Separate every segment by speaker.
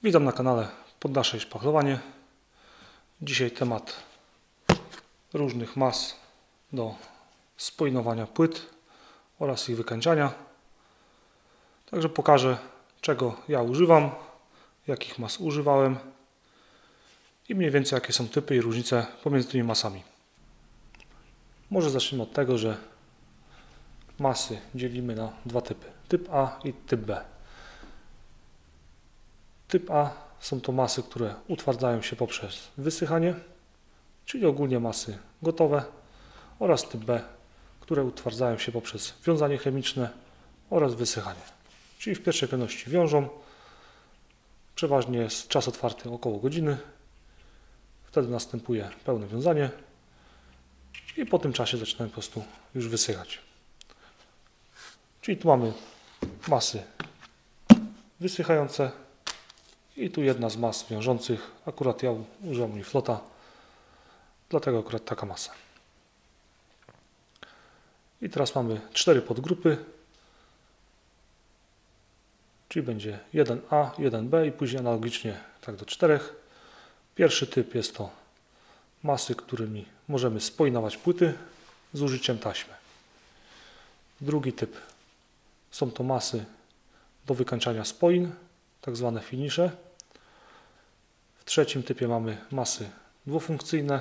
Speaker 1: Witam na kanale Poddasze i Szpachlowanie. Dzisiaj temat różnych mas do spojnowania płyt oraz ich wykańczania. Także pokażę, czego ja używam, jakich mas używałem i mniej więcej jakie są typy i różnice pomiędzy tymi masami. Może zacznijmy od tego, że masy dzielimy na dwa typy. Typ A i typ B. Typ A są to masy, które utwardzają się poprzez wysychanie, czyli ogólnie masy gotowe, oraz typ B, które utwardzają się poprzez wiązanie chemiczne oraz wysychanie. Czyli w pierwszej kolejności wiążą. Przeważnie jest czas otwarty około godziny. Wtedy następuje pełne wiązanie i po tym czasie zaczynają po prostu już wysychać. Czyli tu mamy masy wysychające i tu jedna z mas wiążących. Akurat ja używam Uniflota, dlatego akurat taka masa. I teraz mamy 4 podgrupy, czyli będzie 1A, 1B i później analogicznie tak do 4. Pierwszy typ jest to masy, którymi możemy spojnować płyty z użyciem taśmy. Drugi typ są to masy do wykańczania spoin, tak zwane finishe. W trzecim typie mamy masy dwufunkcyjne,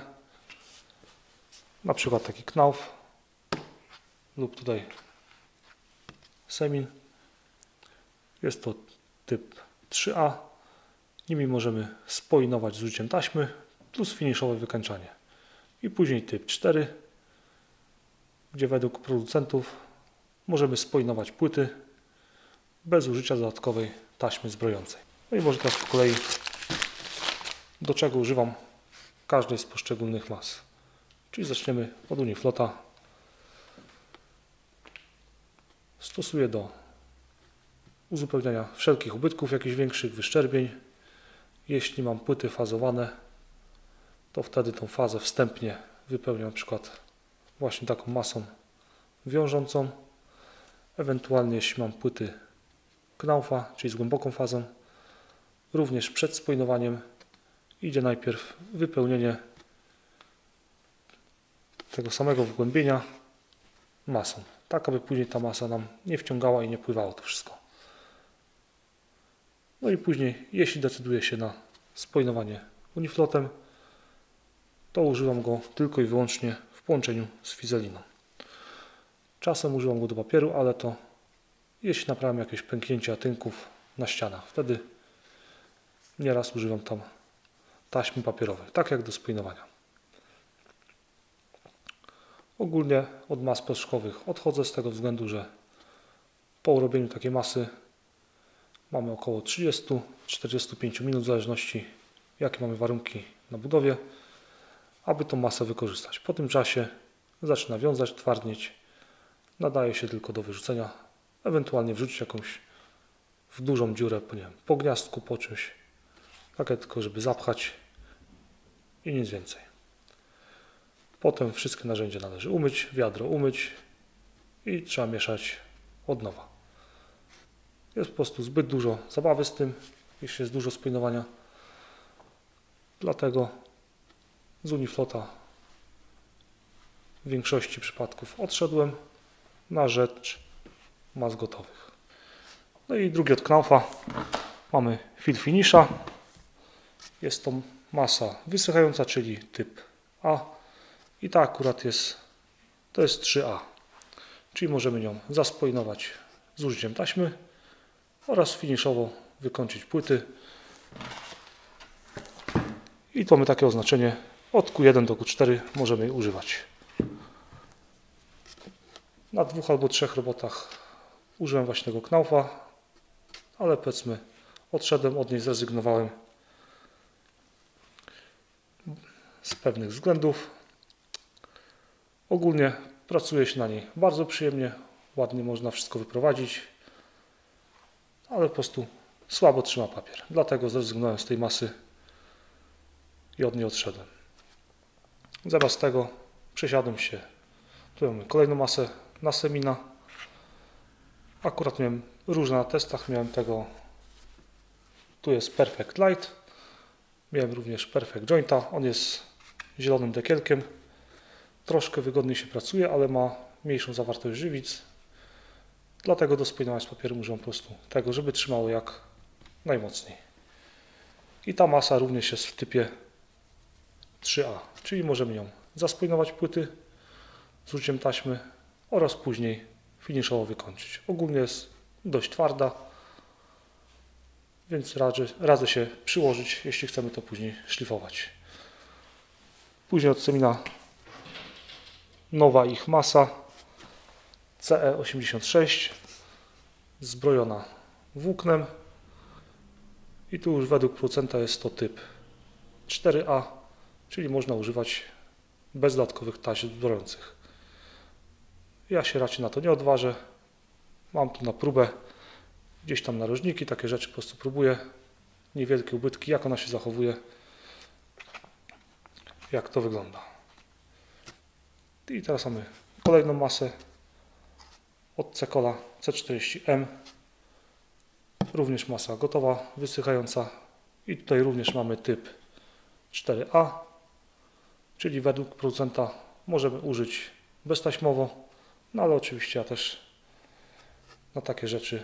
Speaker 1: na przykład taki knauf lub tutaj semin. Jest to typ 3A. Nimi możemy spoinować z użyciem taśmy plus finiszowe wykańczanie. I później typ 4, gdzie według producentów możemy spoinować płyty bez użycia dodatkowej taśmy zbrojącej. No i może teraz po kolei, do czego używam każdej z poszczególnych mas. Czyli zaczniemy od Uniflota. Stosuję do uzupełniania wszelkich ubytków, jakichś większych wyszczerbień. Jeśli mam płyty fazowane, to wtedy tą fazę wstępnie wypełniam na przykład właśnie taką masą wiążącą. Ewentualnie jeśli mam płyty knaufa, czyli z głęboką fazą, również przed spojnowaniem idzie najpierw wypełnienie tego samego wgłębienia masą, tak aby później ta masa nam nie wciągała i nie pływało to wszystko. No i później, jeśli decyduję się na spojnowanie Uniflotem, to używam go tylko i wyłącznie w połączeniu z fizeliną. Czasem używam go do papieru, ale to jeśli naprawiam jakieś pęknięcia tynków na ścianach. Wtedy nieraz używam tam taśmy papierowej, tak jak do spojnowania. Ogólnie od mas proszkowych odchodzę z tego względu, że po urobieniu takiej masy mamy około 30-45 minut, w zależności jakie mamy warunki na budowie, aby tą masę wykorzystać. Po tym czasie zaczyna wiązać, twardnieć, nadaje się tylko do wyrzucenia, ewentualnie wrzucić jakąś w dużą dziurę, nie wiem, po gniazdku, po czymś, takie tylko żeby zapchać i nic więcej. Potem wszystkie narzędzia należy umyć, wiadro umyć i trzeba mieszać od nowa. Jest po prostu zbyt dużo zabawy z tym, jeśli jest dużo spojnowania. Dlatego z Uniflota w większości przypadków odszedłem na rzecz mas gotowych. No i drugi od knaufa mamy Fill Finisha. Jest to masa wysychająca, czyli typ A. I ta akurat to jest 3A. Czyli możemy nią zaspojnować z użyciem taśmy oraz finiszowo wykończyć płyty. I to mamy takie oznaczenie od Q1 do Q4 możemy jej używać. Na 2 albo 3 robotach użyłem właśnie tego knaufa, ale powiedzmy odszedłem od niej, zrezygnowałem z pewnych względów. Ogólnie pracuje się na niej bardzo przyjemnie, ładnie można wszystko wyprowadzić, ale po prostu słabo trzyma papier. Dlatego zrezygnowałem z tej masy i od niej odszedłem. Zamiast tego przesiadłem się. Tu mamy kolejną masę na semina. Akurat miałem różne na testach, miałem tego Tu jest Perfect Light. Miałem również Perfect Jointa. On jest zielonym dekielkiem. Troszkę wygodniej się pracuje, ale ma mniejszą zawartość żywic. Dlatego do spojnowania z papierem używam po prostu tego, żeby trzymało jak najmocniej. I ta masa również jest w typie 3A, czyli możemy ją zaspojnować płyty z użyciem taśmy oraz później finiszowo wykończyć. Ogólnie jest dość twarda, więc radzę się przyłożyć, jeśli chcemy to później szlifować. Później od Semina nowa ich masa CE86 zbrojona włóknem i tu już według producenta jest to typ 4A, czyli można używać bez dodatkowych taśm zbrojących. Ja się raczej na to nie odważę. Mam tu na próbę gdzieś tam narożniki, takie rzeczy po prostu próbuję. Niewielkie ubytki, jak ona się zachowuje, jak to wygląda. I teraz mamy kolejną masę od Cecola C40M. Również masa gotowa, wysychająca. I tutaj również mamy typ 4A, czyli według producenta możemy użyć beztaśmowo, no ale oczywiście ja też na takie rzeczy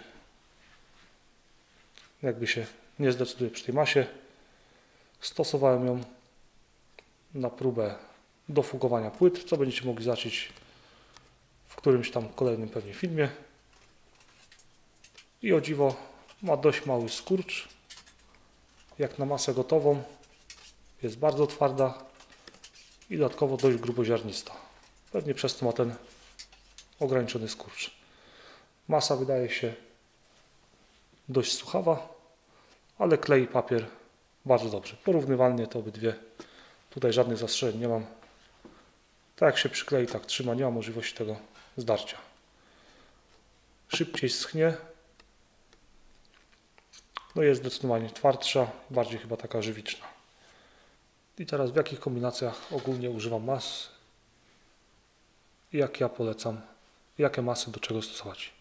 Speaker 1: jakby się nie zdecyduję przy tej masie. Stosowałem ją na próbę do fugowania płyt, co będziecie mogli zobaczyć w którymś tam kolejnym pewnie filmie. I o dziwo ma dość mały skurcz, jak na masę gotową. Jest bardzo twarda i dodatkowo dość gruboziarnista. Pewnie przez to ma ten ograniczony skurcz. Masa wydaje się dość suchawa, ale klei papier bardzo dobrze. Porównywalnie te obydwie. Tutaj żadnych zastrzeżeń nie mam. Tak jak się przyklei, tak trzyma. Nie ma możliwości tego zdarcia. Szybciej schnie. No jest zdecydowanie twardsza, bardziej chyba taka żywiczna. I teraz w jakich kombinacjach ogólnie używam mas i jak ja polecam, jakie masy do czego stosować.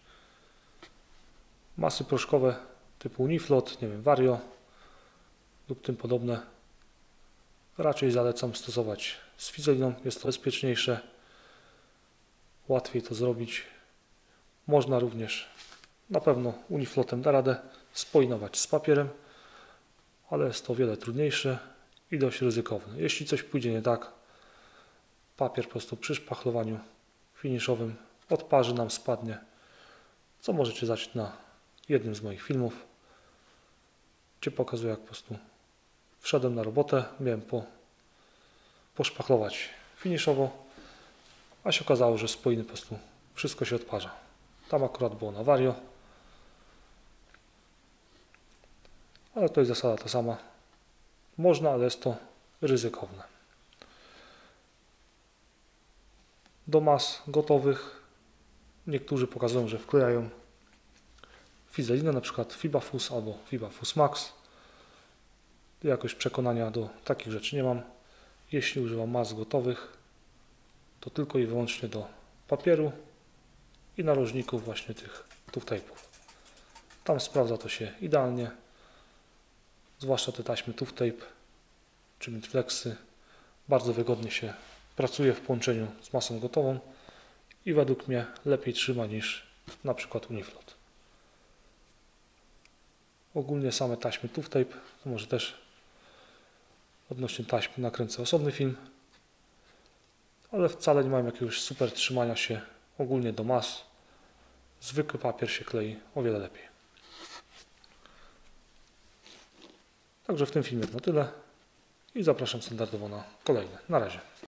Speaker 1: Masy proszkowe typu Uniflot, nie wiem, Vario lub tym podobne. Raczej zalecam stosować z fizeliną, jest to bezpieczniejsze, łatwiej to zrobić. Można również, na pewno Uniflotem da radę spojnować z papierem, ale jest to o wiele trudniejsze i dość ryzykowne. Jeśli coś pójdzie nie tak, papier po prostu przy szpachlowaniu finiszowym odparzy nam, spadnie, co możecie zobaczyć na jednym z moich filmów, gdzie pokazuję, jak po prostu wszedłem na robotę, miałem poszpachlować finiszowo, a się okazało, że spoiny po prostu wszystko się odparza. Tam akurat było na Vario, ale to jest zasada ta sama. Można, ale jest to ryzykowne. Do mas gotowych niektórzy pokazują, że wklejają fizelinę, na przykład Fibafus albo Fibafus Max. Jakoś przekonania do takich rzeczy nie mam. Jeśli używam mas gotowych, to tylko i wyłącznie do papieru i narożników właśnie tych tuftape'ów. Tam sprawdza to się idealnie, zwłaszcza te taśmy tuftape czy midflexy. Bardzo wygodnie się pracuje w połączeniu z masą gotową i według mnie lepiej trzyma niż na przykład Uniflot. Ogólnie same taśmy tuftape, to może też odnośnie taśmy nakręcę osobny film, ale wcale nie mają jakiegoś super trzymania się ogólnie do mas. Zwykły papier się klei o wiele lepiej. Także w tym filmie to tyle i zapraszam standardowo na kolejny. Na razie.